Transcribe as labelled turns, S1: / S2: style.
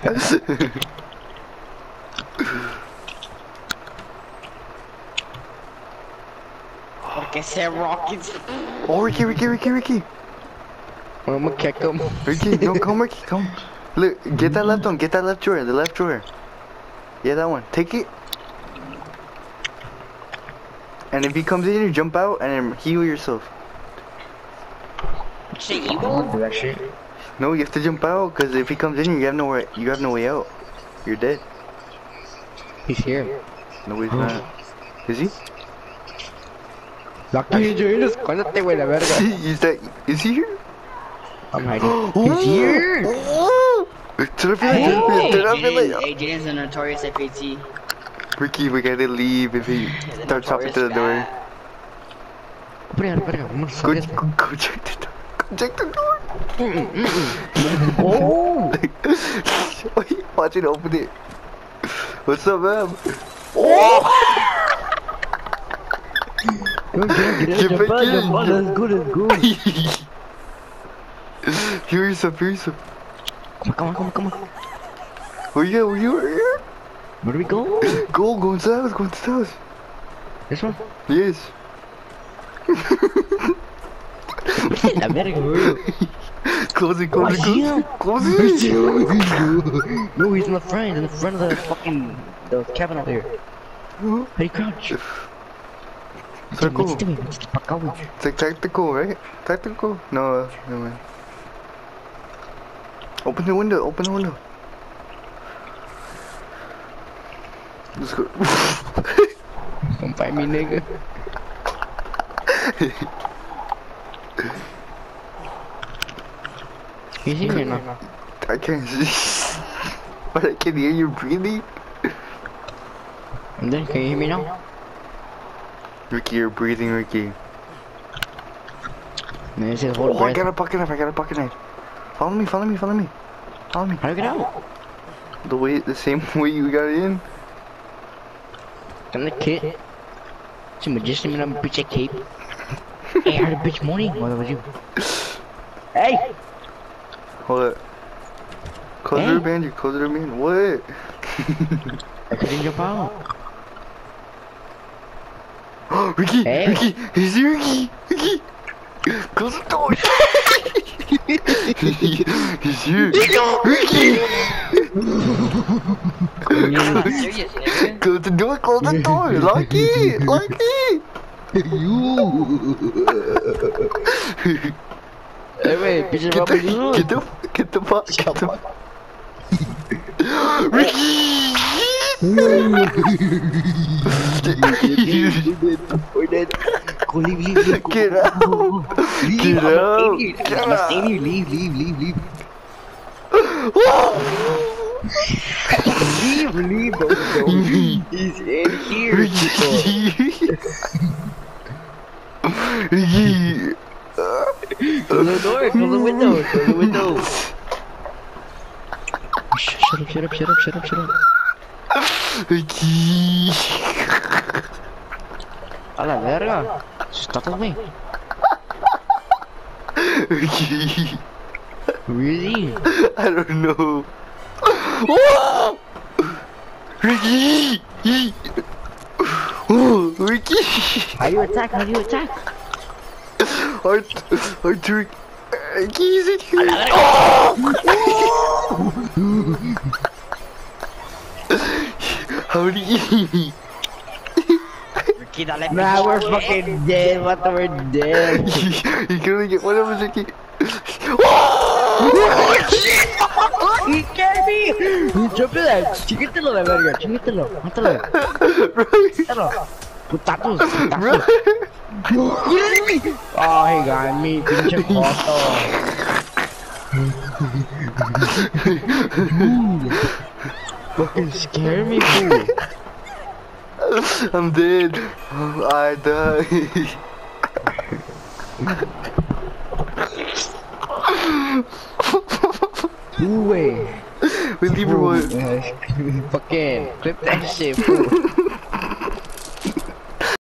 S1: Porque ese Rockets.
S2: Oh, Ricky.
S3: I'm gonna kick him.
S2: Ricky, no, come, Ricky, come. Look, get that left one. Get that left drawer. The left drawer. Yeah, that one. Take it. And if he comes in, you jump out and then heal yourself.
S1: Shit, you go?
S3: Do that shit.
S2: No, you have to jump out, because if he comes in, you have no way out. You're dead.
S3: He's here.
S2: No, he's not. Is he?
S3: Lucky join us. Cuéntate, güey, la verga.
S2: Is he here?
S3: I'm hiding. He's here.
S2: Turn off your light.
S1: Hey, Jaden's a notorious FAT.
S2: Ricky, we gotta leave if he starts hopping to the door. Go check the door. Go check the door.
S3: Oh!
S2: Watch it open it. What's up, man? Oh!
S3: Get back in. Let's go.
S2: Heal yourself.
S3: Come on.
S2: Where you at?
S3: Where do we go?
S2: Go into the house.
S3: This one?
S2: Yes.
S3: La verga, güey.
S2: Close it.
S3: No, he's in the front of the fucking cabin out there. How do you crouch?
S2: Circle.
S3: It's
S2: It's like tactical, right? Tactical? No, never mind. Open the window. Let's go.
S3: Don't fight me, nigga. You see me now?
S2: I can't see. But I can hear you breathing.
S3: And then, can you hear me now?
S2: Ricky, you're breathing, Ricky.
S3: Man, it says hold
S2: Oh, I got a pocket knife. Follow me.
S3: How do I get out?
S2: The same way you got in.
S3: I'm the kid. It's a magician and I'm a bitch at cape. Hey, I heard a bitch morning. What was you? Hey!
S2: Hold up. Close the door behind you. What?
S3: I couldn't jump out.
S2: Ricky!
S3: Hey.
S2: Ricky! Is he Ricky? Close the door! He's here! Ricky!
S1: You're not serious, nigga.
S2: Close the door! Lock it!
S3: Hey, wait, bitch,
S2: Get the fuck! Ricky!
S3: We're dead. Go, leave.
S2: Get out!
S3: Leave.
S2: Get out!
S3: I'm staying here. Leave. Leave. Don't. He's in here.
S2: Ricky!
S3: Close the door. Close the window. Shut up.
S2: Ricky!
S3: A la verga. Stop with me.
S2: Ricky!
S3: Really?
S2: I don't know. Oh! Ricky! Oh, Ricky!
S3: How do you attack?
S2: Arthur! Ricky is in here! How do you...
S1: Ricky, dale.
S3: Nah, we're fucking dead. What the we're dead.
S2: You can only get one of us, Ricky.
S3: He scared me. Jump to that. Chiquítelo la verga. Mátalo. Putatos. Oh, he got me. Pinche joto. Fucking scare me, fool.
S2: I'm dead. I died.
S3: Way.
S2: We leave her one.
S3: Fucking clip that shit, fool.